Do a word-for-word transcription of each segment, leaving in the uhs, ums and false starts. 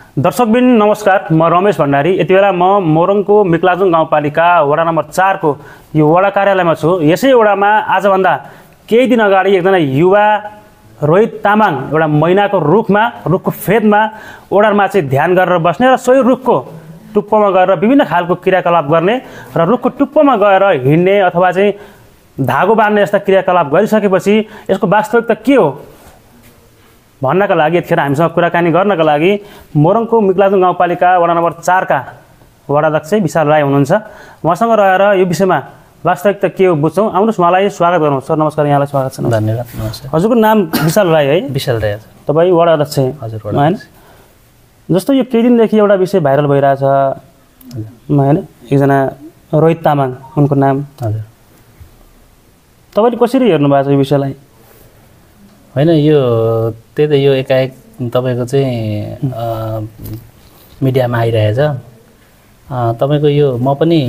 दर्शकबिन नमस्कार, म रमेश भण्डारी। यति बेला म मोरङको मिक्लाजुङ गाउँपालिका वडा नम्बर चार को यो वडा कार्यालयमा छु। यसै वडामा आजभन्दा केही दिन अगाडि एकजना युवा रोहित तामाङ एउटा मैनाको रुखमा रुखको फेदमा ओडारमा चाहिँ ध्यान गरेर बस्ने र सोही रुखको टुप्पोमा गएर विभिन्न खालको क्रियाकलाप गर्ने र रुखको टुप्पोमा गएर हिँड्ने अथवा चाहिँ धागो बाँध्ने जस्ता क्रियाकलाप गरिसकेपछि यसको वास्तविकता के हो भन्नका लागि यतिखेर हामीसँग कुराकानी गर्नका लागि मोरङको मिक्लाजुङ गाउँपालिका वडा नम्बर चार का वडाध्यक्ष विशाल राई हुनुहुन्छ। उहाँसँग रहेर यो विषयमा वास्तविकता के हो बुझ्छौँ। आउनुहोस्, उहाँलाई स्वागत गरौँ। सर नमस्कार, यहाँलाई स्वागत छ। धन्यवाद। नमस्कार। हजुरको नाम विशाल राई है? विशाल राई। तपाईँ वडा अध्यक्ष हजुर होइन? जस्तो यो केही दिनदेखि एउटा विषय भाइरल भइरहेछ होइन, एकजना रोहित तामाङ उनको नाम। हजुर, तपाईँले कसरी हेर्नु भएको छ यो विषयलाई? होइन, यो त्यही त यो एकाएक तपाईँको चाहिँ मिडियामा आइरहेछ। तपाईँको यो म पनि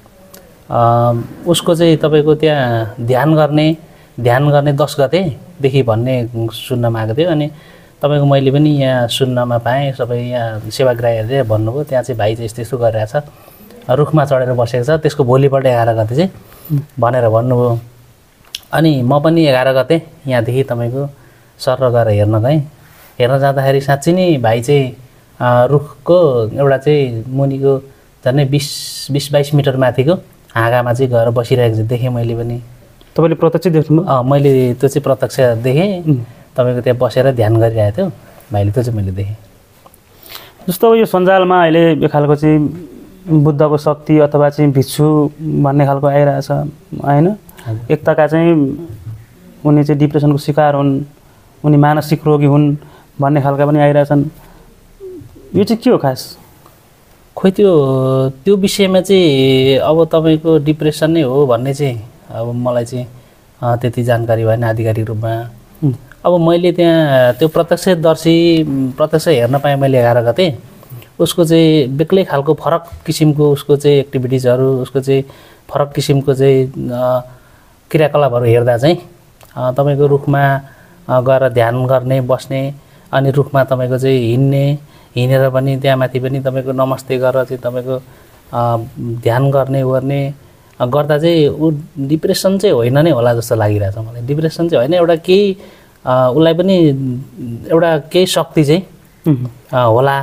उसको चाहिँ तपाईँको त्यहाँ ध्यान गर्ने ध्यान गर्ने दस गतेदेखि भन्ने सुन्नमा आएको थियो। अनि तपाईँको मैले पनि यहाँ सुन्नमा पाएँ, सबै यहाँ सेवाग्राहीहरूले भन्नुभयो त्यहाँ चाहिँ भाइ चाहिँ यस्तो यस्तो गरिरहेछ, रुखमा चढेर बसेको छ। त्यसको भोलिपल्ट एघार गते चाहिँ भनेर भन्नुभयो। अनि म पनि एघार गते यहाँदेखि तपाईँको सर गएर हेर्न गएँ। हेर्न जाँदाखेरि साँच्ची नै भाइ चाहिँ रुखको एउटा चाहिँ मुनिको झन्डै बिस बिस बाइस मिटर माथिको हाँगामा चाहिँ गएर बसिरहेको चाहिँ देखेँ मैले पनि। तपाईँले प्रत्यक्ष देख्नुभयो? अँ, मैले त्यो चाहिँ प्रत्यक्ष देखेँ। तपाईँको त्यहाँ बसेर ध्यान गरिरहेको थियो भाइले, त्यो चाहिँ मैले देखेँ। जस्तो अब यो सञ्जालमा अहिले यो खालको चाहिँ बुद्धको शक्ति अथवा चाहिँ भिक्षु भन्ने खालको आइरहेछ होइन। एकताका चाहिँ उनी चाहिँ डिप्रेसनको शिकार हुन्, उनी मानसिक रोगी हुन् भन्ने खालका पनि आइरहेछन्। यो चाहिँ के हो खास? खोइ त्यो त्यो विषयमा चाहिँ अब तपाईँको डिप्रेसन नै हो भन्ने चाहिँ अब मलाई चाहिँ त्यति जानकारी भएन आधिकारिक रूपमा। अब मैले त्यहाँ त्यो प्रत्यक्षदर्शी प्रत्यक्ष हेर्न पाएँ मैले एघार गते। उसको चाहिँ बेग्लै खालको फरक किसिमको उसको चाहिँ एक्टिभिटिजहरू, उसको चाहिँ फरक किसिमको चाहिँ क्रियाकलापहरू हेर्दा चाहिँ तपाईँको रुखमा गएर ध्यान गर्ने बस्ने, अनि रुखमा तपाईँको चाहिँ हिँड्ने, हिँडेर पनि त्यहाँ माथि पनि तपाईँको नमस्ते गरेर चाहिँ तपाईँको ध्यान गर्ने गर्ने गर्दा चाहिँ ऊ डिप्रेसन चाहिँ होइन नै होला जस्तो लागिरहेछ मलाई। डिप्रेसन चाहिँ होइन, एउटा केही उसलाई पनि एउटा केही शक्ति चाहिँ होला,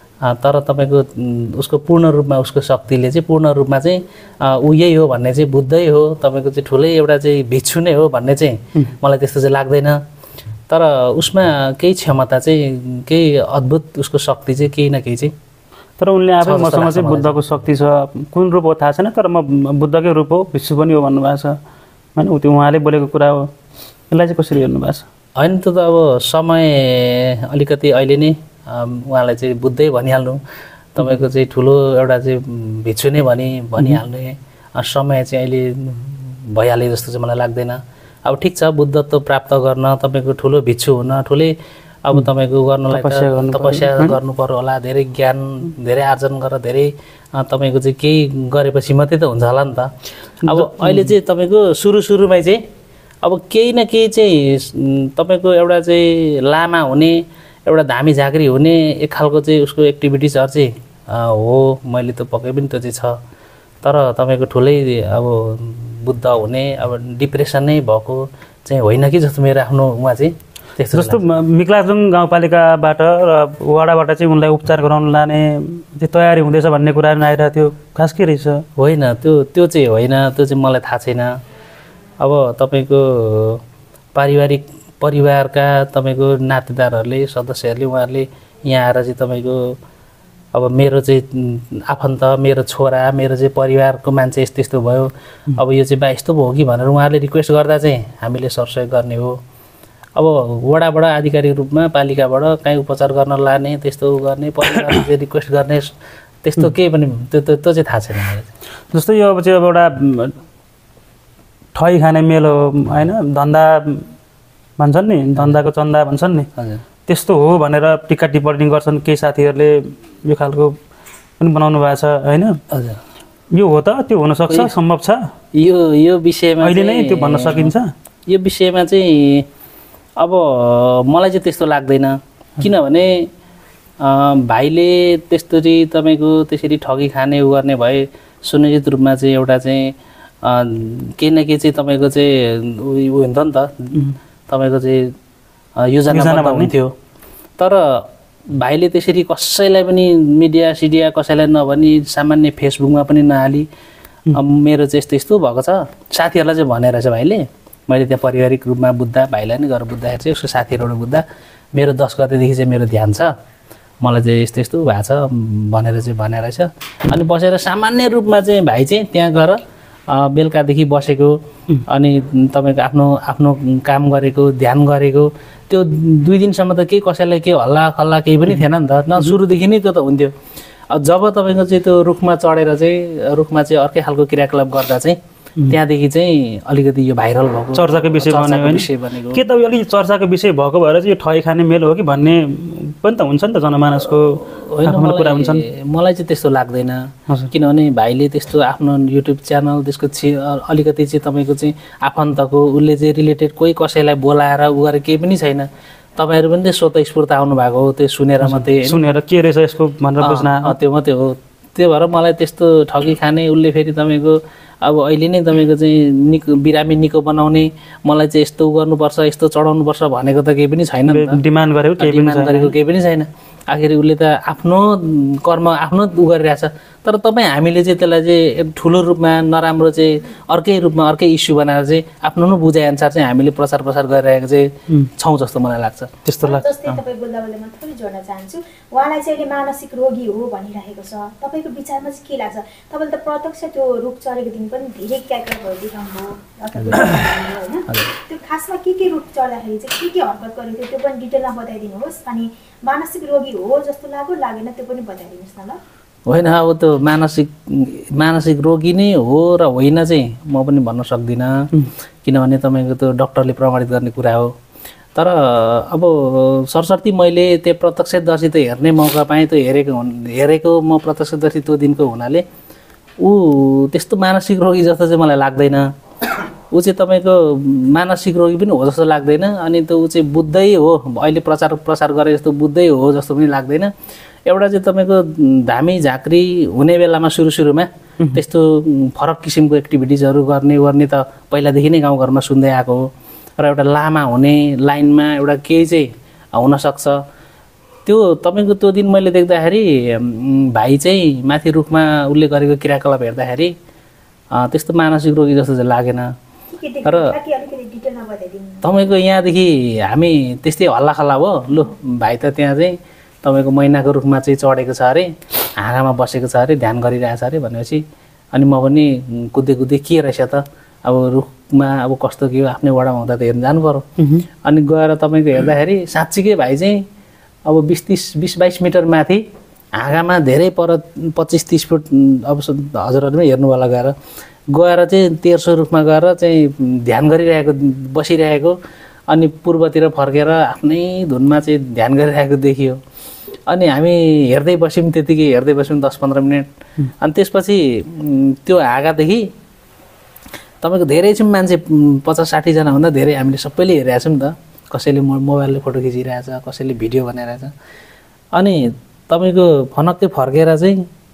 तर तपाईँको उसको पूर्ण रूपमा उसको शक्तिले चाहिँ पूर्ण रूपमा चाहिँ ऊ यही हो भन्ने चाहिँ बुझ्दै हो, तपाईँको चाहिँ ठुलै एउटा चाहिँ भिक्षु नै हो भन्ने चाहिँ मलाई त्यस्तो चाहिँ लाग्दैन। तर उसमा केही क्षमता चाहिँ केही अद्भुत उसको शक्ति चाहिँ केही न केही चाहिँ। तर उनले आफै मसँग चाहिँ बुद्धको शक्ति छ, कुन रूप हो थाहा छैन, तर म बुद्धकै रूप हो, भिक्षु पनि हो भन्नुभएको छ होइन। ऊ त्यो उहाँले बोलेको कुरा हो। यसलाई चाहिँ कसरी हेर्नु भएको छ? होइन, त्यो त अब समय अलिकति अहिले नै उहाँलाई चाहिँ बुद्धै भनिहाल्नु, तपाईँको चाहिँ ठुलो एउटा चाहिँ भिक्षु नै भनी भनिहाल्ने समय चाहिँ अहिले भइहाले जस्तो चाहिँ मलाई लाग्दैन। अब ठिक छ, बुद्धत्व प्राप्त गर्न तपाईँको ठुलो भिक्षु हुन ठुलै अब तपाईँको गर्नलाई तपस्या गर्नु पर्यो होला, धेरै ज्ञान धेरै आर्जन गरेर धेरै तपाईँको चाहिँ केही गरेपछि मात्रै त हुन्छ होला नि त। अब अहिले चाहिँ तपाईँको सुरु सुरुमै चाहिँ अब केही न केही चाहिँ तपाईँको एउटा चाहिँ लामा हुने, एउटा धामी झाँक्री हुने एक खालको चाहिँ उसको एक्टिभिटिजहरू चाहिँ हो। मैले त पक्कै पनि त्यो चाहिँ छ, तर तपाईँको ठुलै अब बुद्ध हुने अब डिप्रेसन नै भएको चाहिँ होइन कि जस्तो मेरो आफ्नो उहाँ चाहिँ त्यस्तो। जस्तो मिक्लाजुङ गाउँपालिकाबाट र वडाबाट चाहिँ उनलाई उपचार गराउन लाने त्यो तयारी हुँदैछ भन्ने कुराहरू आइरहेको थियो, खास के रहेछ? होइन, त्यो त्यो चाहिँ होइन, त्यो चाहिँ मलाई थाहा छैन। अब तपाईँको पारिवारिक परिवारका तपाईँको नातेदारहरूले सदस्यहरूले उहाँहरूले यहाँ आएर चाहिँ तपाईँको अब मेरो चाहिँ आफन्त, मेरो छोरा, मेरो चाहिँ परिवारको मान्छे यस्तो यस्तो भयो, अब यो चाहिँ बा यस्तो भयो कि भनेर उहाँहरूले रिक्वेस्ट गर्दा चाहिँ हामीले सरसहयोग गर्ने हो। अब वडाबाट आधिकारिक रूपमा पालिकाबाट काहीँ उपचार गर्न लाने, त्यस्तो गर्ने, परिवारले चाहिँ रिक्वेस्ट गर्ने त्यस्तो केही पनि त्यो त्यो चाहिँ थाहा छैन मलाई। जस्तो यो अब चाहिँ अब एउटा ठै खाने मेल हो होइन, धन्दा भन्छन् नि, धन्दाको चन्दा भन्छन् नि, त्यस्तो हो भनेर टिक्का टिप्पणी गर्छन् केही साथीहरूले। यो खालको पनि बनाउनु भएको छ होइन? हजुर, यो हो त? त्यो हुनसक्छ, सम्भव छ? यो यो विषयमा अहिले नै त्यो भन्न सकिन्छ? यो विषयमा चाहिँ अब मलाई चाहिँ त्यस्तो लाग्दैन, किनभने भाइले त्यस्तरी तपाईँको त्यसरी ठगी खाने उ गर्ने भए सुनिश्चित रूपमा चाहिँ एउटा चाहिँ केही न केही चाहिँ तपाईँको चाहिँ उयो हुन्थ्यो नि त तपाईँको चाहिँ योजना हुन्थ्यो। तर भाइले त्यसरी कसैलाई पनि मिडिया सिडिया कसैलाई नभनी सामान्य फेसबुकमा पनि नहाली मेरो चाहिँ यस्तो यस्तो भएको छ साथीहरूलाई चाहिँ भनेर चाहिँ भाइले मैले त्यहाँ पारिवारिक रूपमा बुझ्दा भाइलाई नै गएर बुझ्दाखेरि चाहिँ उसको साथीहरूबाट बुझ्दा मेरो दस गतेदेखि चाहिँ मेरो ध्यान छ मलाई चाहिँ यस्तो यस्तो भएको छ भनेर चाहिँ भनेर रहेछ। अनि बसेर सामान्य रूपमा चाहिँ भाइ चाहिँ त्यहाँ गएर बेलुकादेखि बसेको अनि तपाईँको आफ्नो आफ्नो काम गरेको ध्यान गरेको त्यो दुई दिनसम्म त केही कसैलाई केही हल्ला खल्ला केही पनि थिएन नि त न सुरुदेखि नै त्यो त हुन्थ्यो। जब तपाईँको चाहिँ त्यो रुखमा चढेर चाहिँ रुखमा चाहिँ अर्कै खालको क्रियाकलाप गर्दा चाहिँ त्यहाँदेखि चाहिँ अलिकति यो भाइरल भएको चर्चाको विषय बनेको के त अलिक चर्चाको विषय भएको भएर चाहिँ यो ठगी खाने मेल हो कि भन्ने पनि त हुन्छ नि त जनमानसको होइन कुरा हुन्छ। मलाई चाहिँ त्यस्तो लाग्दैन किनभने भाइले त्यस्तो आफ्नो युट्युब च्यानल त्यसको छि अलिकति चाहिँ तपाईँको चाहिँ आफन्तको उसले चाहिँ रिलेटेड कोही कसैलाई बोलाएर उ गरेर केही पनि छैन। तपाईँहरू पनि त्यो स्वतस्फूर्त आउनु भएको हो त्यो सुनेर मात्रै सुनेर के रहेछ यसको भनेर बुझ्न त्यो मात्रै हो। त्यो भएर मलाई त्यस्तो ठगी खाने उसले फेरि तपाईँको अब अहिले नै तपाईँको चाहिँ निको बिरामी निको बनाउने मलाई चाहिँ यस्तो गर्नुपर्छ यस्तो चढाउनुपर्छ भनेको त केही पनि छैन डिमान्ड गरेको केही डिमान्ड गरेको केही पनि छैन। आखिर उसले त आफ्नो कर्म आफ्नो उ गरिरहेछ तर तपाईँ हामीले चाहिँ त्यसलाई चाहिँ ठुलो रूपमा नराम्रो चाहिँ अर्कै रूपमा अर्कै इस्यु बनाएर चाहिँ आफ्नो नै बुझाइअनुसार चाहिँ हामीले प्रचार प्रसार गरिरहेको चाहिँ छौँ जस्तो मलाई लाग्छ त्यस्तो लाग्छ। जस्तै तपाईँ बोल्दा बोल्दा म थोरै जोड्न चाहन्छु उहाँलाई चाहिँ अहिले मानसिक रोगी हो भनिरहेको छ तपाईँको विचारमा चाहिँ के लाग्छ? तपाईँले त प्रत्यक्ष त्यो रुख चढेको दिन पनि धेरै क्यारेक्टरहरू देखाउनु होइन त्यो खासमा के के रुख चढ्दाखेरि चाहिँ के के हरकत गरेको थियो त्यो पनि डिटेलमा बताइदिनुहोस् अनि मानसिक रोगी हो जस्तो लाग्यो लागेन त्यो पनि बताइदिनुहोस् न ल। होइन अब त्यो मानसिक मानसिक रोगी नै हो र होइन चाहिँ म पनि भन्न सक्दिनँ किनभने तपाईँको त्यो डक्टरले प्रमाणित गर्ने कुरा हो। तर अब सरसर्ती मैले त्यो प्रत्यक्षदर्शी त हेर्ने मौका पाएँ त्यो हेरेको हेरेको म प्रत्यक्षदर्शी त्यो दिनको हुनाले ऊ त्यस्तो मानसिक रोगी जस्तो चाहिँ मलाई लाग्दैन। ऊ चाहिँ तपाईँको मानसिक रोगी पनि हो जस्तो लाग्दैन अनि त्यो ऊ चाहिँ बुझ्दै हो अहिले प्रचार प्रसार गरे जस्तो बुझ्दै हो जस्तो पनि लाग्दैन। एउटा चाहिँ तपाईँको धामी झाँक्री हुने बेलामा सुरु सुरुमा त्यस्तो फरक किसिमको एक्टिभिटिजहरू गर्ने गर्ने त पहिलादेखि नै गाउँघरमा सुन्दै आएको हो र एउटा लामा हुने लाइनमा एउटा केही चाहिँ हुनसक्छ त्यो तपाईँको त्यो दिन मैले देख्दाखेरि भाइ चाहिँ माथि रुखमा उसले गरेको क्रियाकलाप हेर्दाखेरि त्यस्तो मानसिक रोगी जस्तो चाहिँ लागेन। र तपाईँको यहाँदेखि हामी त्यस्तै हल्लाखल्ला भयो लु भाइ त त्यहाँ चाहिँ तपाईँको मैनाको रुखमा चाहिँ चढेको छ अरे हाँगामा बसेको छ अरे ध्यान गरिरहेछ अरे भनेपछि अनि म पनि कुद्दै कुद्दै के रहेछ त अब रुखमा अब कस्तो के हो आफ्नै वडामा हुँदा त हेर्नु जानु पऱ्यो। अनि गएर तपाईँको हेर्दाखेरि साँच्चीकै भाइ चाहिँ अब बिस तिस बिस बाइस मिटर माथि हाँगामा धेरै पर पच्चिस तिस फुट अब हजुरहरूले हेर्नु होला गएर गएर चाहिँ तेर्सो रुखमा गएर चाहिँ ध्यान गरिरहेको बसिरहेको अनि पूर्वतिर फर्केर आफ्नै धुनमा चाहिँ ध्यान गरिरहेको देखियो। अनि हामी हेर्दै बस्यौँ त्यतिकै हेर्दै बस्यौँ दस पन्ध्र मिनट अनि त्यसपछि त्यो हाँगादेखि तपाईँको धेरै चाहिँ मान्छे पचास साठीजनाभन्दा धेरै हामीले सबैले हेरिरहेको छौँ नि त कसैले मोबाइलले फोटो खिचिरहेछ कसैले भिडियो बनाइरहेछ। अनि तपाईँको फनक्कै फर्केर चाहिँ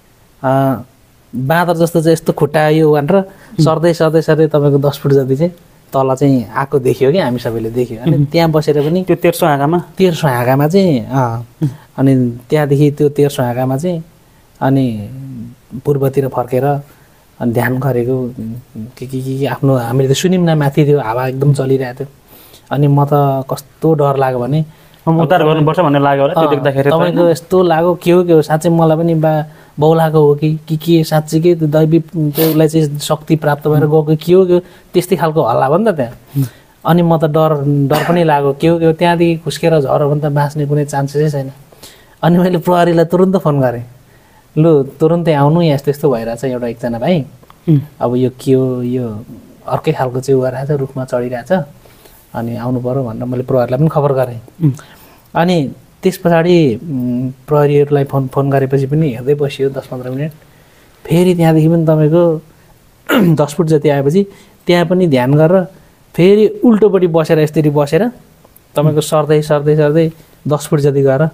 बाँदर जस्तो चाहिँ यस्तो खुट्टा यो भनेर सर्दै सर्दै सर्दै तपाईँको दस फुट जति चाहिँ तल चाहिँ आएको देखियो कि हामी सबैले देख्यो। अनि त्यहाँ बसेर पनि त्यो तेर्सो हाँगामा तेर्सो हाँगामा चाहिँ अनि त्यहाँदेखि त्यो तेर्सो हाँगामा चाहिँ अनि पूर्वतिर फर्केर अनि ध्यान गरेको के के के आफ्नो हामीले त सुन्यौँ न माथि त्यो हावा एकदम चलिरहेको थियो। अनि म त कस्तो डर लाग्यो भने उद्धार गर्नुपर्छ भन्ने लाग्यो होला त्यो देख्दाखेरि तपाईँको यस्तो लाग्यो के हो के हो साँच्चै मलाई पनि बा बौलाको हो कि के के साँच्चीकै त्यो दैवी त्यसलाई चाहिँ शक्ति प्राप्त भएर गएको के हो के हो त्यस्तै खालको हल्ला भयो नि त त्यहाँ। अनि म त डर डर पनि लाग्यो के हो के हो त्यहाँदेखि खुस्केर झऱ्यो भने त बाँच्ने कुनै चान्सेसै छैन। अनि मैले प्रहरीलाई तुरुन्त फोन गरेँ लु तुरुन्तै आउनु यहाँ यस्तो यस्तो भइरहेछ एउटा एकजना भाइ अब यो के हो यो अर्कै खालको चाहिँ गरिरहेछ रुखमा चढिरहेछ अनि आउनु पऱ्यो भनेर मैले प्रहरीलाई पनि खबर गरेँ। अनि त्यस पछाडि प्रहरीहरूलाई फोन फोन गरेपछि पनि हेर्दै बसियो दस पन्ध्र मिनट फेरि त्यहाँदेखि पनि तपाईँको दस फुट जति आएपछि त्यहाँ पनि ध्यान गरेर फेरि उल्टोपट्टि बसेर यसरी बसेर तपाईँको सर्दै सर्दै सर्दै दस फुट जति गएर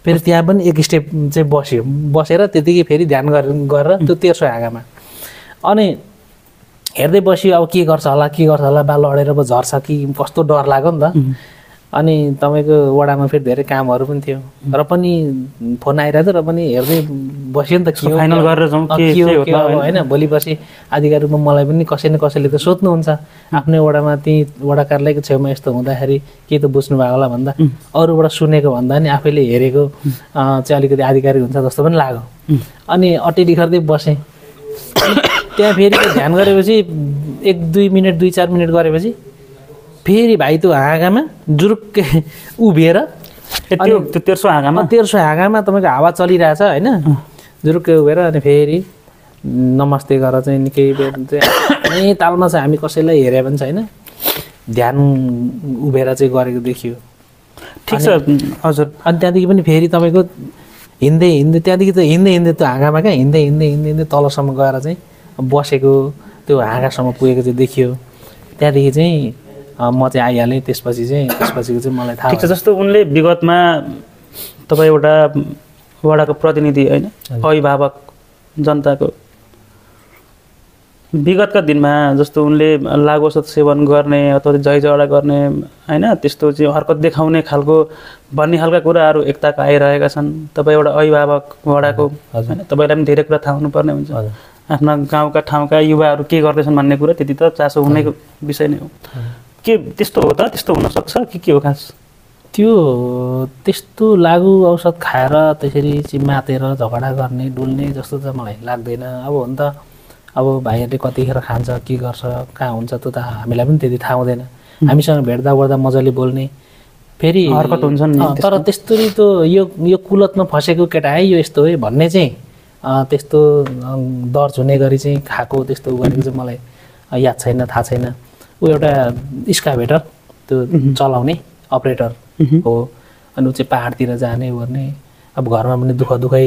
फेरि त्यहाँ पनि एक स्टेप चाहिँ बस्यो बसेर त्यतिकै फेरि ध्यान गरेर त्यो तेर्सो हाँगामा अनि हेर्दै बस्यो अब के गर्छ होला के गर्छ होला बा लडेर पो झर्छ कि कस्तो डर लाग्यो नि त अनि तपाईँको वडामा फेरि धेरै कामहरू पनि थियो र पनि फोन आइरहेको थियो र पनि हेर्दै बस्यो नि त के फाइनल गरेर जाउँ के हो होइन भोलि पछि आधिकारिकमा मलाई पनि कसै न कसैले त सोध्नुहुन्छ आफ्नै वडामा त्यहीँ वडा कार्यालयको छेउमा यस्तो हुँदाखेरि के त बुझ्नु भएको होला भन्दा अरूबाट सुनेको भन्दा नि आफैले हेरेको चाहिँ अलिकति आधिकारिक हुन्छ जस्तो पनि लाग्यो अनि अटेरी गर्दै बसेँ त्यहाँ फेरि ध्यान गरेपछि एक दुई मिनट दुई चार मिनट गरेपछि फेरि भाइ त्यो हाँगामा जुरुक्कै उभिएर त्यो तेर्सो हाँगामा तेर्सो हाँगामा तपाईँको हावा चलिरहेछ होइन जुरुक्कै उभिएर अनि फेरि नमस्ते गरेर चाहिँ निकै बेर चाहिँ तालमा चाहिँ हामी कसैलाई हेरे पनि छैन ध्यान उभिएर चाहिँ गरेको देखियो ठिक छ हजुर अनि त्यहाँदेखि पनि फेरि तपाईँको हिँड्दै हिँड्दै त्यहाँदेखि त हिँड्दै हिँड्दै त्यो हाँगामा क्या हिँड्दै हिँड्दै हिँड्दै हिँड्दै तलसम्म गएर चाहिँ बसेको त्यो हाँगासम्म पुगेको चाहिँ देखियो त्यहाँदेखि चाहिँ म चाहिँ आइहालेँ त्यसपछि चाहिँ त्यसपछिको चाहिँ मलाई थाहा ठिक छ जस्तो उनले विगतमा तपाईँ एउटा वडाको प्रतिनिधि होइन अभिभावक जनताको विगतका दिनमा जस्तो उनले लागु औषध सेवन गर्ने अथवा झैझगडा गर्ने होइन त्यस्तो चाहिँ हरकत देखाउने खालको भन्ने खालका कुराहरू एकताका आइरहेका छन् तपाईँ एउटा अभिभावक वडाको होइन तपाईँलाई पनि धेरै कुरा थाहा हुनुपर्ने हुन्छ आफ्ना गाउँका ठाउँका युवाहरू के गर्दैछन् भन्ने कुरा त्यति त चासो हुनेको विषय नै हो के त्यस्तो हो त त्यस्तो हुनसक्छ कि के हो खास त्यो त्यस्तो लागु औषध खाएर त्यसरी चाहिँ मातेर झगडा गर्ने डुल्ने जस्तो त मलाई लाग्दैन अब हो नि त अब भाइहरूले कतिखेर खान्छ के गर्छ कहाँ हुन्छ त्यो त हामीलाई पनि त्यति थाहा हुँदैन हामीसँग भेट्दा ओर्दा मजाले बोल्ने फेरि हरकत हुन्छन् तर त्यस्तो त्यो यो यो कुलतमा फसेको केटा है यो यस्तो है भन्ने चाहिँ त्यस्तो दर्ज हुने गरी चाहिँ खाएको त्यस्तो गरेको चाहिँ मलाई याद छैन थाहा छैन ऊ एउटा स्काभेटर त्यो चलाउने अपरेटर हो अनि ऊ चाहिँ पाहाडतिर जाने गर्ने अब घरमा पनि दुःख दुःखै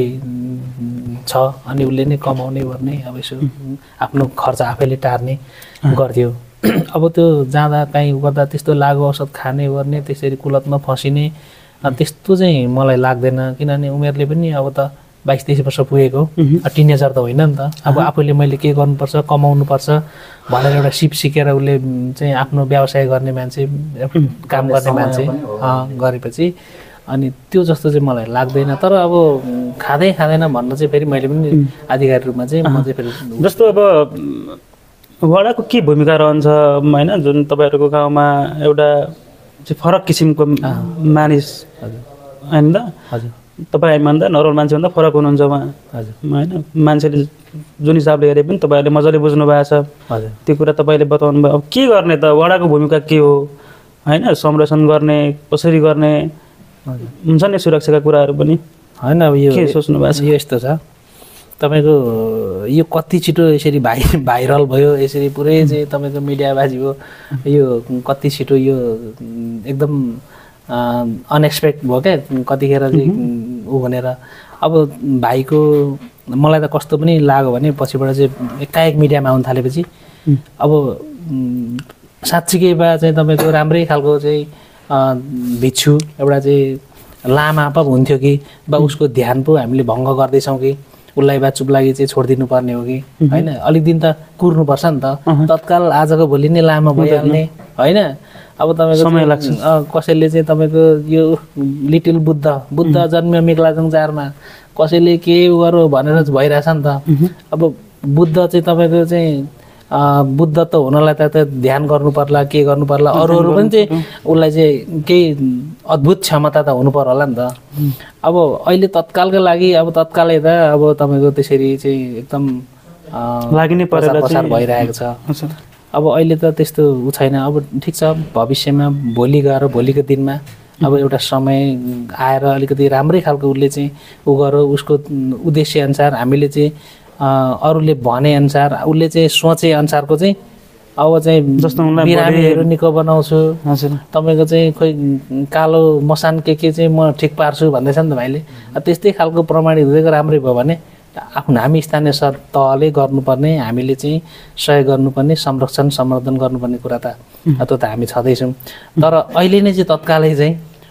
छ अनि उसले नै कमाउने गर्ने अब यसो आफ्नो खर्च आफैले टार्ने गर्थ्यो अब त्यो जाँदा कहीँ गर्दा त्यस्तो लागु औषध खाने गर्ने त्यसरी कुलतमा फसिने त्यस्तो चाहिँ मलाई लाग्दैन किनभने उमेरले पनि अब त बाइस तेइस वर्ष पुगेको टिनेजर त होइन नि त अब आफूले मैले के गर्नुपर्छ कमाउनुपर्छ भनेर एउटा सिप सिकेर उसले चाहिँ आफ्नो व्यवसाय गर्ने मान्छे काम गर्ने मान्छे गरेपछि अनि त्यो जस्तो चाहिँ मलाई लाग्दैन तर अब खाँदै खाँदैन भन्न चाहिँ फेरि मैले पनि आधिकारिक रूपमा चाहिँ म चाहिँ फेरि जस्तो अब वडाको के भूमिका रहन्छ होइन जुन तपाईँहरूको गाउँमा एउटा चाहिँ फरक किसिमको मानिस होइन त हजुर तपाईँ हामीभन्दा नर्मल मान्छेभन्दा फरक हुनुहुन्छ उहाँ हजुर होइन मान्छेले जुन हिसाबले हेरे पनि तपाईँहरूले मजाले बुझ्नु भएको छ हजुर त्यो कुरा तपाईँले बताउनु भयो अब के गर्ने त वडाको भूमिका के हो होइन संरक्षण गर्ने कसरी गर्ने हुन्छ नि सुरक्षाका कुराहरू पनि होइन अब यो के सोच्नु भएको छ यो यस्तो छ तपाईँको यो कति छिटो यसरी भाइ भाइरल भयो यसरी पुरै चाहिँ तपाईँको मिडियाबाजी भयो यो कति छिटो यो एकदम अनएक्सपेक्ट भयो क्या कतिखेर चाहिँ ऊ भनेर अब भाइको मलाई त कस्तो पनि लाग्यो भने पछिबाट चाहिँ एकाएक मिडियामा आउनु थालेपछि अब साँच्चीकै बा चाहिँ तपाईँको राम्रै खालको चाहिँ भिक्षु एउटा चाहिँ लामा पो हुन्थ्यो कि बा उसको ध्यान पो हामीले भङ्ग गर्दैछौँ कि उसलाई बा चुप लागि चाहिँ छोडिदिनु पर्ने हो कि होइन अलिक दिन त कुर्नुपर्छ नि त तत्काल आजको भोलि नै लामा भइहाल्ने होइन अब तपाईँको समय लाग्छ कसैले चाहिँ तपाईँको यो लिटिल बुद्ध बुद्ध जन्म्यो मेघलाजुङ जारमा कसैले के गरौँ भनेर भइरहेछ नि त अब बुद्ध चाहिँ तपाईँको चाहिँ बुद्ध त हुनलाई त ध्यान गर्नु पर्ला के गर्नु पर्ला अरू अरू पनि चाहिँ उसलाई चाहिँ केही अद्भुत क्षमता त हुनु पर्यो होला नि त अब अहिले तत्कालको लागि अब तत्कालै त अब तपाईँको त्यसरी चाहिँ एकदम लागि नै परेर प्रचार भइरहेको छ अब अहिले त त्यस्तो उ छैन अब ठिक छ भविष्यमा भोलि गएर भोलिको दिनमा अब एउटा समय आएर अलिकति राम्रै खालको उसले चाहिँ उ गरो उसको उद्देश्य अनुसार हामीले चाहिँ अरूले भने अनुसार उसले चाहिँ सोचे अनुसारको चाहिँ अब चाहिँ जस्तो बिरामीहरू निको बनाउँछु तपाईँको चाहिँ खोइ कालो मसान के के चाहिँ म ठिक पार्छु भन्दैछ नि त भाइले त्यस्तै खालको प्रमाणित हुँदैको राम्रै भयो भने आफ्नो हामी स्थानीय सर तहले गर्नुपर्ने हामीले चाहिँ सहयोग गर्नुपर्ने संरक्षण संवर्धन गर्नुपर्ने कुरा त त्यो त हामी छँदैछौँ तर अहिले नै चाहिँ तत्कालै चाहिँ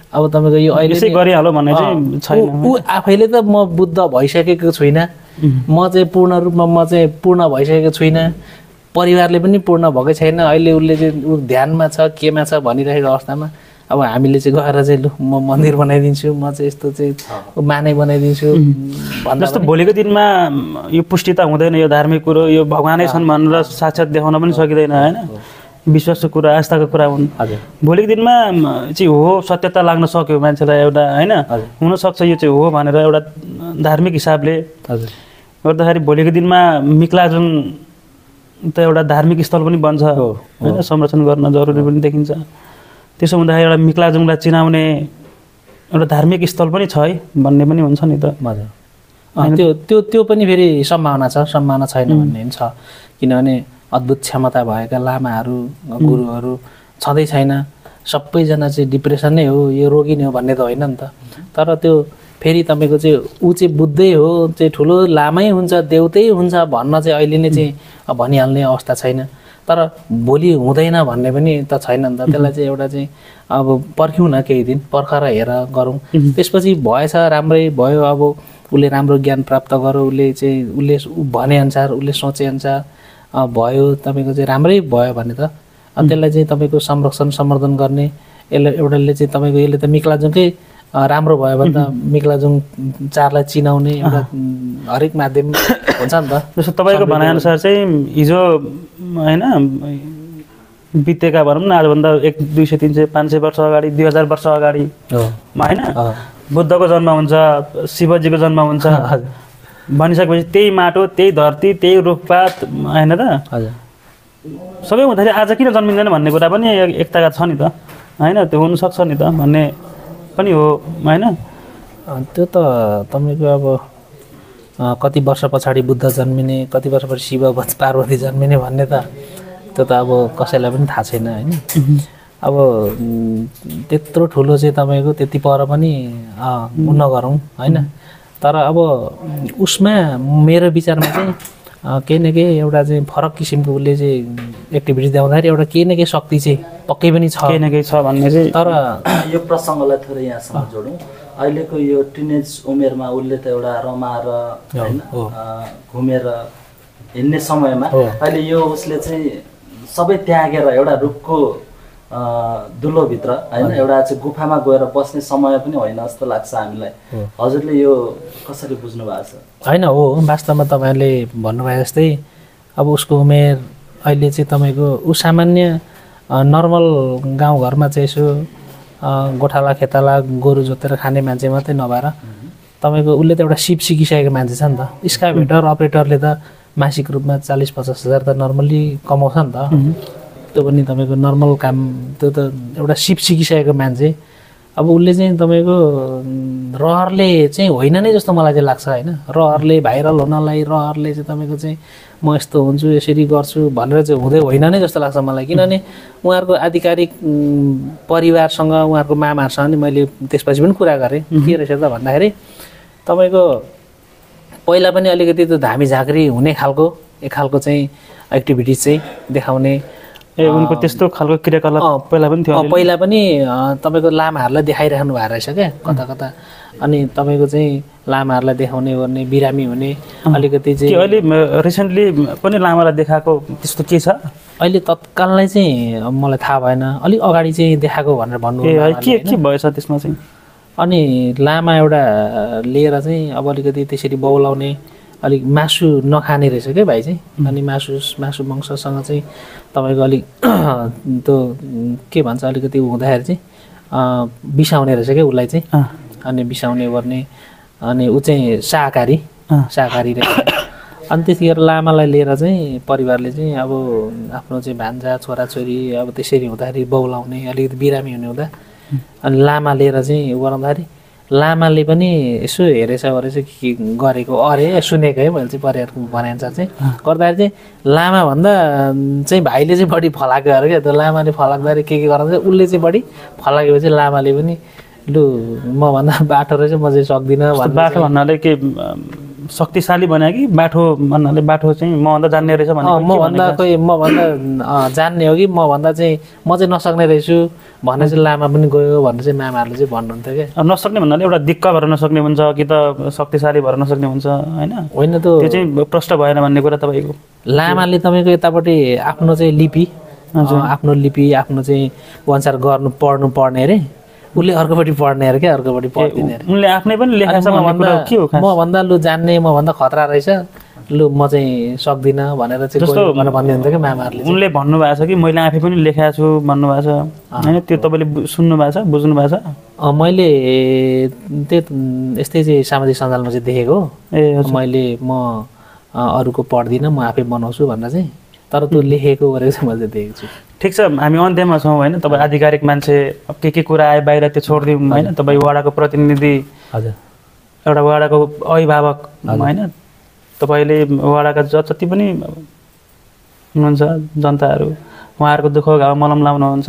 अब तपाईँको यो अहिले यसै गरिहाल्यो भन्ने चाहिँ छैन। ऊ आफैले त म बुद्ध भइसकेको छुइनँ, म चाहिँ पूर्ण रूपमा म चाहिँ पूर्ण भइसकेको छुइनँ, परिवारले पनि पूर्ण भएकै छैन, अहिले उसले चाहिँ ऊ ध्यानमा छ केमा छ भनिरहेको अवस्थामा अब हामीले चाहिँ गएर चाहिँ लु म मन्दिर बनाइदिन्छु, म चाहिँ यस्तो चाहिँ माने बनाइदिन्छु भन्दा जस्तो भोलिको दिनमा यो पुष्टि त हुँदैन, यो धार्मिक कुरो यो भगवानै छन् भनेर साक्षात देखाउन पनि सकिँदैन होइन, विश्वासको कुरा आस्थाको कुरा हुन्। भोलिको दिनमा चाहिँ हो सत्यता लाग्न सक्यो मान्छेलाई एउटा होइन, हुनसक्छ यो चाहिँ हो भनेर एउटा धार्मिक हिसाबले गर्दाखेरि भोलिको दिनमा मिक्लाजुङ त एउटा धार्मिक स्थल पनि बन्छ होइन, संरक्षण गर्न जरुरी पनि देखिन्छ। त्यसो हुँदाखेरि एउटा मिक्लाजुङलाई चिनाउने एउटा धार्मिक स्थल पनि छ है भन्ने पनि हुन्छ नि त। त्यो त्यो त्यो पनि फेरि सम्भावना छ, सम्भावना छैन भन्ने पनि छ, किनभने अद्भुत क्षमता भएका लामाहरू गुरुहरू छँदै छैन, सबैजना चाहिँ डिप्रेसन नै हो, यो रोगी नै हो भन्ने त होइन नि त। तर त्यो फेरि तपाईँको चाहिँ ऊ चाहिँ बुद्धै हो, चाहिँ ठुलो लामै हुन्छ देउतै हुन्छ भन्न चाहिँ अहिले नै चाहिँ भनिहाल्ने अवस्था छैन, तर भोलि हुँदैन भन्ने पनि त छैन नि त। त्यसलाई चाहिँ एउटा चाहिँ अब पर्ख्यौँ न केही दिन, पर्खेर हेर गरौँ, त्यसपछि भएछ राम्रै भयो, अब उसले राम्रो ज्ञान प्राप्त गर्यो, उसले चाहिँ उसले भनेअनुसार उसले सोचेअनुसार भयो, तपाईँको चाहिँ राम्रै भयो भने त त्यसलाई चाहिँ तपाईँको संरक्षण सम्वर्धन गर्ने यसलाई एउटाले चाहिँ तपाईँको यसले त मिक्लाजुङकै राम्रो भयो भने त मिक्लाजुङ चारलाई चिनाउने एउटा हरेक माध्यम हुन्छ नि त। जस्तो तपाईँको भनाइअनुसार चाहिँ हिजो होइन बितेका भनौँ न आजभन्दा एक दुई सय तिन सय पाँच सय वर्ष अगाडि दुई हजार वर्ष अगाडि होइन बुद्धको जन्म हुन्छ, शिवजीको जन्म हुन्छ भनिसकेपछि त्यही माटो त्यही धरती त्यही रुखपात होइन त सबै हुँदाखेरि आज किन जन्मिँदैन भन्ने कुरा पनि एकताका छ नि त होइन, त्यो हुनसक्छ नि त भन्ने पनि हो होइन। त्यो त तपाईँको अब कति वर्ष पछाडि बुद्ध जन्मिने, कति वर्ष पछि शिव पार्वती जन्मिने भन्ने त त्यो त अब कसैलाई पनि थाहा छैन होइन। अब त्यत्रो ठुलो चाहिँ तपाईँको त्यति पर पनि नगरौँ होइन, तर अब उसमा मेरो विचारमा चाहिँ केही न केही एउटा चाहिँ फरक किसिमको उसले चाहिँ एक्टिभिटी देखाउँदाखेरि एउटा केही न केही शक्ति चाहिँ पक्कै पनि छ, केही न केही छ भन्ने चाहिँ। तर यो प्रसङ्गलाई थोरै यहाँसँग जोडौँ, अहिलेको यो टिनेज उमेरमा उसले त एउटा रमाएर होइन घुमेर हिँड्ने समयमा अहिले यो उसले चाहिँ सबै त्यागेर एउटा रुखको दुलोभित्र होइन एउटा चाहिँ गुफामा गएर बस्ने समय पनि होइन जस्तो लाग्छ हामीलाई। हजुरले यो कसरी बुझ्नु भएको छ? होइन हो, वास्तवमा तपाईँहरूले भन्नुभयो जस्तै अब उसको उमेर अहिले चाहिँ तपाईँको ऊ सामान्य नर्मल गाउँघरमा चाहिँ यसो गोठाला खेताला गोरु जोतेर खाने मान्छे मात्रै नभएर तपाईँको उसले त एउटा सिप सिकिसकेको मान्छे छ नि त। स्काभेटर अपरेटरले त मासिक रूपमा चालिस पचास हजार त नर्मल्ली कमाउँछ नि त, त्यो पनि तपाईँको नर्मल काम, त्यो त एउटा सिप सिकिसकेको मान्छे। अब उसले चाहिँ तपाईँको रहरले चाहिँ होइन नै जस्तो मलाई चाहिँ लाग्छ होइन, रहरले भाइरल हुनलाई रहरले चाहिँ तपाईँको चाहिँ म यस्तो हुन्छु यसरी गर्छु भनेर चाहिँ हुँदै होइन नै जस्तो लाग्छ मलाई, किनभने उहाँहरूको आधिकारिक परिवारसँग उहाँहरूको मामाहरूसँग नि मैले त्यसपछि पनि कुरा गरेँ के रहेछ त भन्दाखेरि तपाईँको पहिला पनि अलिकति त्यो धामी झाँक्री हुने खालको एक खालको चाहिँ एक्टिभिटिज चाहिँ देखाउने ए उनको त्यस्तो खालको क्रियाकलाप पहिला पनि थियो, पहिला पनि तपाईँको लामाहरूलाई देखाइराख्नु भएको रहेछ क्या कता कता। अनि तपाईँको चाहिँ लामाहरूलाई देखाउने गर्ने बिरामी हुने अलिकति चाहिँ अहिले रिसेन्टली पनि लामालाई देखाएको त्यस्तो के छ? अहिले तत्काललाई चाहिँ मलाई थाहा भएन, अलिक अगाडि चाहिँ देखाएको भनेर भन्नु के के भएछ त्यसमा चाहिँ। अनि लामा एउटा लिएर चाहिँ अब अलिकति त्यसरी बौलाउने अलिक मासु नखाने रहेछ क्या भाइ चाहिँ, अनि मासु मासु मांससँग चाहिँ तपाईँको अलिक त्यो के भन्छ अलिकति हुँदाखेरि चाहिँ बिसाउने रहेछ क्या उसलाई चाहिँ, अनि बिसाउने गर्ने अनि ऊ चाहिँ शाकाहारी शाकाहारी रहेछ। अनि त्यतिखेर लामालाई लिएर चाहिँ परिवारले चाहिँ अब आफ्नो चाहिँ भान्जा छोराछोरी अब त्यसरी हुँदाखेरि बौलाउने अलिकति बिरामी हुने हुँदा अनि लामा लिएर चाहिँ गराउँदाखेरि लामाले पनि यसो हेरेछ गरेछ के गरेको अरे सुनेको है मैले चाहिँ परिवारको भनाइअनुसार चाहिँ गर्दाखेरि चाहिँ लामाभन्दा चाहिँ भाइले चाहिँ बढी फलाएको अरे क्या, त्यो लामाले फलाक्दाखेरि के के गराउँछ उसले चाहिँ बढी फलाकेपछि लामाले पनि लु मभन्दा बाटो रहेछ म चाहिँ सक्दिनँ। बाटो भन्नाले के शक्तिशाली भने कि बाठो भन्नाले बाठो चाहिँ मभन्दा जान्ने रहेछ भने मभन्दा खोइ मभन्दा जान्ने हो कि मभन्दा चाहिँ म चाहिँ नसक्ने रहेछु भन्ने चाहिँ लामा पनि गयो भनेर चाहिँ मामाहरूले चाहिँ भन्नुहुन्थ्यो क्या। नसक्ने भन्नाले एउटा दिक्क भएर नसक्ने हुन्छ कि त शक्तिशाली भएर नसक्ने हुन्छ होइन होइन त त्यो चाहिँ प्रष्ट भएन भन्ने कुरा तपाईँको। लामाले तपाईँको यतापट्टि आफ्नो चाहिँ लिपि आफ्नो लिपि आफ्नो चाहिँ अनुसार गर्नु पढ्नु पर्ने अरे उसले अर्कोपट्टि पढ्ने अरे क्या अर्कोपट्टि पढ्दिने अरे उनले आफ्नै पनि लेखेको छ के हो म भन्दा लु जान्ने म भन्दा खतरा रहेछ लु म चाहिँ सक्दिनँ भनेर चाहिँ भनिदिनुहुन्थ्यो क्या मामाहरूले। उनले भन्नुभएको छ कि मैले आफै पनि लेखेको छु भन्नुभएको छ होइन त्यो तपाईँले सुन्नु भएको छ बुझ्नु भएको छ? मैले त्यो यस्तै चाहिँ सामाजिक सञ्जालमा चाहिँ देखेको ए मैले म अरूको पढ्दिनँ म आफै बनाउँछु भनेर चाहिँ तर त्यो लेखेको गरेको चाहिँ मैले देखेको छु। ठिक छ हामी अन्त्यमा छौँ होइन तपाईँ आधिकारिक मान्छे के के कुरा आयो बाहिर त्यो छोडिदिउँ होइन तपाईँ वडाको प्रतिनिधि हजुर एउटा वडाको अभिभावक होइन तपाईँले वडाका जति पनि हुनुहुन्छ जनताहरू उहाँहरूको दुःख घाउ मलम लाउनुहुन्छ।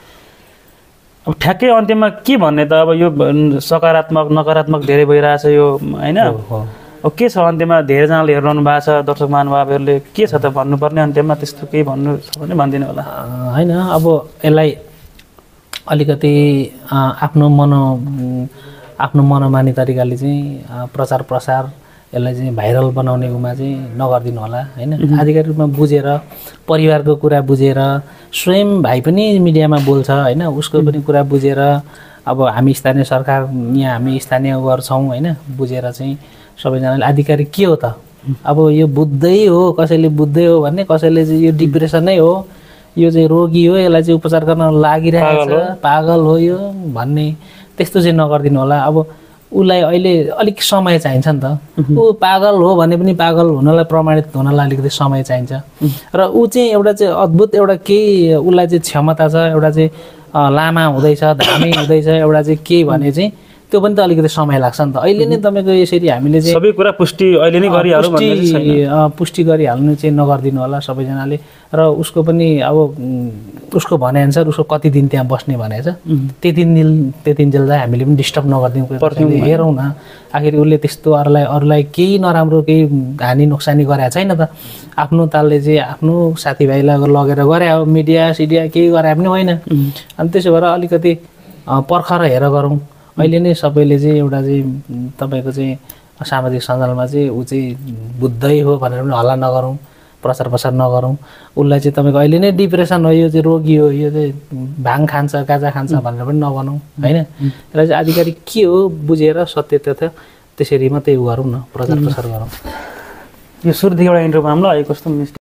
अब ठ्याक्कै अन्त्यमा के भन्ने त अब यो सकारात्मक नकारात्मक धेरै भइरहेछ यो होइन अब के छ अन्त्यमा धेरैजनाले हेरिरहनु भएको छ दर्शक महानुभावहरूले के छ त भन्नुपर्ने अन्त्यमा त्यस्तो केही भन्नु छ भने भनिदिनु होला। होइन अब यसलाई अलिकति आफ्नो मनो आफ्नो मनोमानी तरिकाले चाहिँ प्रचार प्रसार यसलाई चाहिँ भाइरल बनाउने उमा चाहिँ नगरिदिनु होला होइन। आधिकारिक रूपमा बुझेर परिवारको कुरा बुझेर स्वयं भाइ पनि मिडियामा बोल्छ होइन उसको पनि कुरा बुझेर अब हामी स्थानीय सरकार यहाँ हामी स्थानीय गर्छौँ होइन बुझेर चाहिँ सबैजनाले आधिकारिक के हो त अब यो बुझ्दै हो कसैले बुझ्दै हो भन्ने कसैले चाहिँ यो डिप्रेसनै हो यो चाहिँ रोगी हो यसलाई चाहिँ उपचार गर्न लागिरहेको छ पागल हो यो भन्ने त्यस्तो चाहिँ नगरिदिनु होला। अब उसलाई अहिले अलिक समय चाहिन्छ नि त ऊ पागल हो भने पनि पागल हुनलाई प्रमाणित हुनलाई अलिकति समय चाहिन्छ र ऊ चाहिँ एउटा चाहिँ अद्भुत एउटा केही उसलाई चाहिँ क्षमता छ एउटा चाहिँ लामा हुँदैछ धामी हुँदैछ एउटा चाहिँ के भने चाहिँ त्यो पनि त अलिकति समय लाग्छ नि त। अहिले नै तपाईँको यसरी हामीले चाहिँ सबै कुरा पुष्टि अहिले नै गरिहाल्नु पुष्टि पुष्टि गरिहाल्नु चाहिँ नगरिदिनु होला सबैजनाले र उसको पनि अब उसको भनाइअनुसार उसको कति दिन त्यहाँ बस्ने भनेको छ त्यति दिन त्यति दिन चाहिँ हामीले पनि डिस्टर्ब नगरिदिउँ हेरौँ न आखिर उसले त्यस्तो अरूलाई अरूलाई केही नराम्रो केही हानि नोक्सानी गरेको छैन त आफ्नो तालले चाहिँ आफ्नो साथीभाइलाई लगेर गरे हो मिडिया सिडिया केही गरे पनि होइन। अनि त्यसो भएर अलिकति पर्खर हेर गरौँ अहिले नै सबैले चाहिँ एउटा चाहिँ तपाईँको चाहिँ सामाजिक सञ्जालमा चाहिँ ऊ चाहिँ बुझ्दै हो भनेर पनि हल्ला नगरौँ प्रचार प्रसार नगरौँ उसलाई चाहिँ तपाईँको अहिले नै डिप्रेसन हो यो चाहिँ रोगी हो यो चाहिँ भाङ खान्छ गाजा खान्छ भनेर पनि नभनौँ होइन। यसलाई चाहिँ आधिकारिक के हो बुझेर सत्य तथ्य त्यसरी मात्रै उ गरौँ न प्रचार प्रसार गरौँ। यो सुरुदेखि एउटा इन्टरभ्यू हामीलाई कस्तो